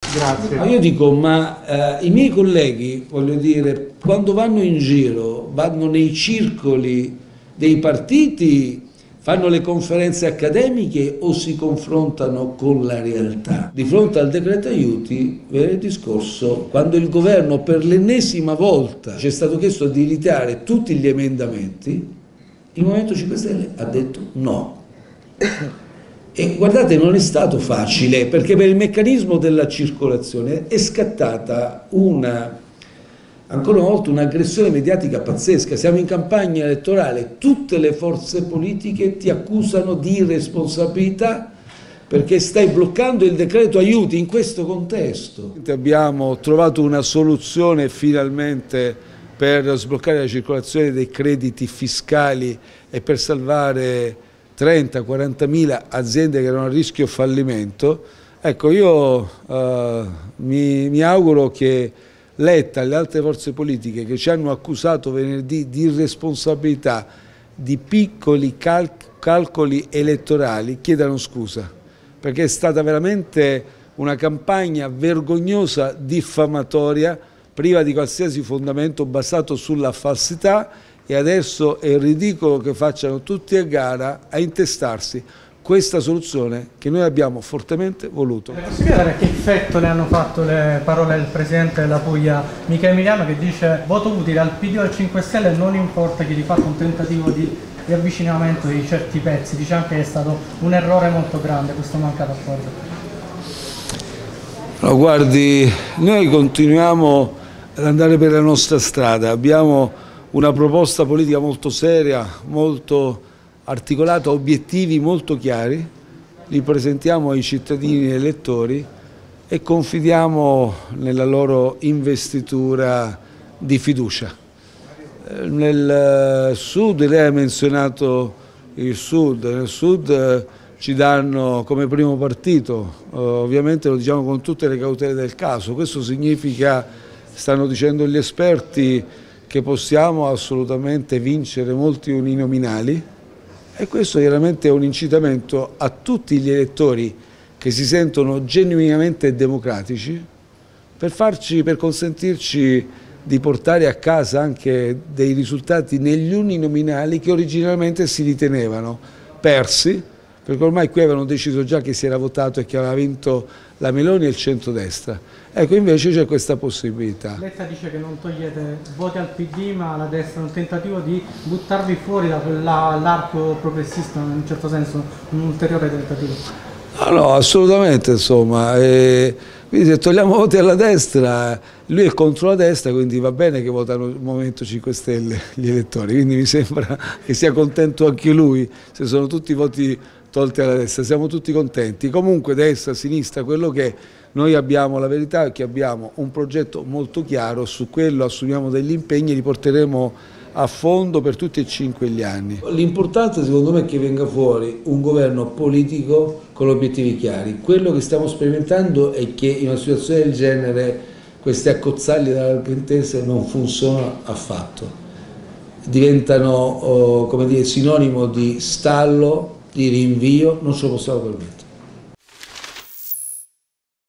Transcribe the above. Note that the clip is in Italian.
Grazie. Ma io dico, i miei colleghi, voglio dire, quando vanno in giro, vanno nei circoli dei partiti, fanno le conferenze accademiche o si confrontano con la realtà? Di fronte al decreto aiuti, venerdì scorso, quando il governo per l'ennesima volta ci è stato chiesto di ritirare tutti gli emendamenti, il Movimento 5 Stelle ha detto no. E guardate, non è stato facile, perché per il meccanismo della circolazione è scattata ancora una volta un'aggressione mediatica pazzesca. Siamo in campagna elettorale, tutte le forze politiche ti accusano di irresponsabilità perché stai bloccando il decreto aiuti in questo contesto. Abbiamo trovato una soluzione finalmente per sbloccare la circolazione dei crediti fiscali e per salvare 30-40 mila aziende che erano a rischio fallimento. Ecco, io mi auguro che Letta e le altre forze politiche che ci hanno accusato venerdì di irresponsabilità, di piccoli calcoli elettorali, chiedano scusa, perché è stata veramente una campagna vergognosa, diffamatoria, priva di qualsiasi fondamento, basato sulla falsità, e adesso è ridicolo che facciano tutti a gara a intestarsi questa soluzione che noi abbiamo fortemente voluto. Posso chiedere che effetto le hanno fatto le parole del Presidente della Puglia, Michele Emiliano, che dice voto utile al PD o al 5 Stelle, non importa chi di fatto un tentativo di avvicinamento di certi pezzi, dice anche che è stato un errore molto grande questo mancato accordo. No, guardi, noi continuiamo ad andare per la nostra strada, abbiamo una proposta politica molto seria, molto articolata, obiettivi molto chiari, li presentiamo ai cittadini e elettori e confidiamo nella loro investitura di fiducia. Nel Sud, lei ha menzionato il Sud, nel Sud ci danno come primo partito, ovviamente lo diciamo con tutte le cautele del caso, questo significa, stanno dicendo gli esperti, che possiamo assolutamente vincere molti uninominali, e questo chiaramente è un incitamento a tutti gli elettori che si sentono genuinamente democratici per consentirci di portare a casa anche dei risultati negli uninominali che originalmente si ritenevano persi, perché ormai qui avevano deciso già che si era votato e che aveva vinto la Meloni e il centrodestra. Ecco, invece c'è questa possibilità. Letta dice che non togliete voti al PD ma alla destra, un tentativo di buttarvi fuori da quell'arco progressista, in un certo senso, un ulteriore tentativo. No, assolutamente, insomma. Quindi se togliamo voti alla destra, lui è contro la destra, quindi va bene che votano il Movimento 5 Stelle gli elettori, quindi mi sembra che sia contento anche lui se sono tutti voti tolti alla destra, siamo tutti contenti. Comunque destra, sinistra, quello che noi abbiamo, la verità è che abbiamo un progetto molto chiaro, su quello assumiamo degli impegni e li porteremo a fondo per tutti e 5 gli anni. L'importante secondo me è che venga fuori un governo politico con obiettivi chiari. Quello che stiamo sperimentando è che in una situazione del genere queste accozzaglie della larga intesa non funzionano affatto, diventano come dire, sinonimo di stallo, di rinvio, non ce lo possiamo permettere.